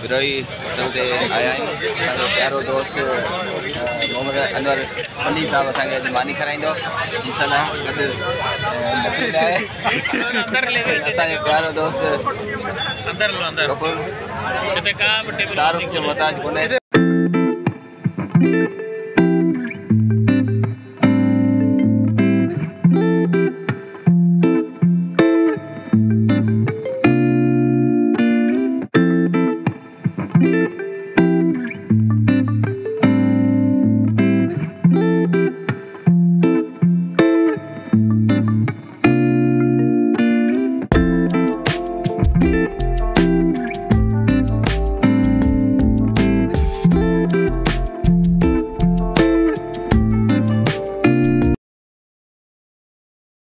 Brohi hotel ते आया आहियूं। असांजो प्यारो दोस्त मोहम्मद अनवर अली साहब असांखे अॼु मानी खाराईंदो इंशाल्लाह। असांजो प्यारो दोस्त तारुफ जो मोहताज कोन्हे।